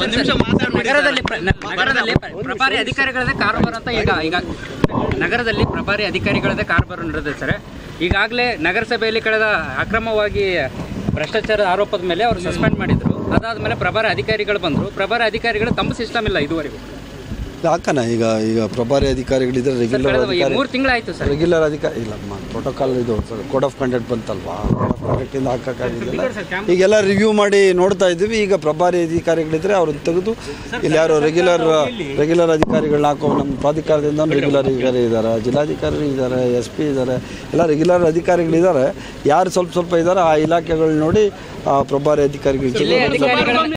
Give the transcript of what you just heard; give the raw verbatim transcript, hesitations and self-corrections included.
ನಗರದಲ್ಲಿ ನಗರದಲ್ಲಿ ಪ್ರಭಾರಿ ಅಧಿಕಾರಿಗಳದೇ ಕಾರವಾರ ಅಂತ ಈಗ ಈಗ ನಗರದಲ್ಲಿ ಪ್ರಭಾರಿ ಅಧಿಕಾರಿಗಳದೇ ಕಾರವಾರ ನಡೆದಿದೆ ಸರ್. ಈಗಾಗಲೇ ನಗರಸಭೆಯಲ್ಲಿ ಕಳೆದ ಅಕ್ರಮವಾಗಿ ಭ್ರಷ್ಟಾಚಾರದ ಆರೋಪದ ಮೇಲೆ ಅವರು ಸಸ್ಪೆಂಡ್ ಮಾಡಿದ್ರು. ಅದಾದ್ಮೇಲೆ ಪ್ರಭಾರಿ ಅಧಿಕಾರಿಗಳು ಬಂದರು. ಪ್ರಭಾರಿ ಅಧಿಕಾರಿಗಳು ತಮ್ಮ ಸಿಸ್ಟಮ್ ಇಲ್ಲ ಇದುವರೆಗೂ. ಹಾಕಣ ಈಗ ಈಗ ಪ್ರಭಾರಿ ಅಧಿಕಾರಿಗಳಿದ್ರೆ ರೆಗ್ಯುಲರ್ ಮೂರು ತಿಂಗಳಾಯ್ತು ಸರ್. ರೆಗ್ಯುಲರ್ ಅಧಿಕಾರಿ ಇಲ್ಲಮ್ಮ ಪ್ರೋಟೋಕಾಲ್ ಇದು ಕೋಡ್ ಆಫ್ ಕಂಡಕ್ಟ್ ಬಂತಲ್ವಾ, ಕೋಡ್ ಆಫ್ ಕಂಡಕ್ಟಿಂದ ಹಾಕೋಕ್ಕಾಗಿಲ್ಲ. ಈಗೆಲ್ಲ ರಿವ್ಯೂ ಮಾಡಿ ನೋಡ್ತಾ ಇದ್ದೀವಿ. ಈಗ ಪ್ರಭಾರಿ ಅಧಿಕಾರಿಗಳಿದ್ರೆ ಅವ್ರನ್ನ ತೆಗೆದು ಇಲ್ಲಿ ಯಾರು ರೆಗ್ಯುಲರ್ ರೆಗ್ಯುಲರ್ ಅಧಿಕಾರಿಗಳನ್ನ ಹಾಕೋ ನಮ್ಮ ಪ್ರಾಧಿಕಾರದಿಂದ ರೆಗ್ಯುಲರ್ ಅಧಿಕಾರಿ ಇದ್ದಾರೆ, ಜಿಲ್ಲಾಧಿಕಾರಿ ಇದ್ದಾರೆ, ಎಸ್ ಪಿ ಇದ್ದಾರೆ, ಎಲ್ಲ ರೆಗ್ಯುಲರ್ ಅಧಿಕಾರಿಗಳಿದ್ದಾರೆ. ಯಾರು ಸ್ವಲ್ಪ ಸ್ವಲ್ಪ ಇದ್ದಾರೆ ಆ ಇಲಾಖೆಗಳು ನೋಡಿ ಆ ಪ್ರಭಾರಿ ಅಧಿಕಾರಿಗಳು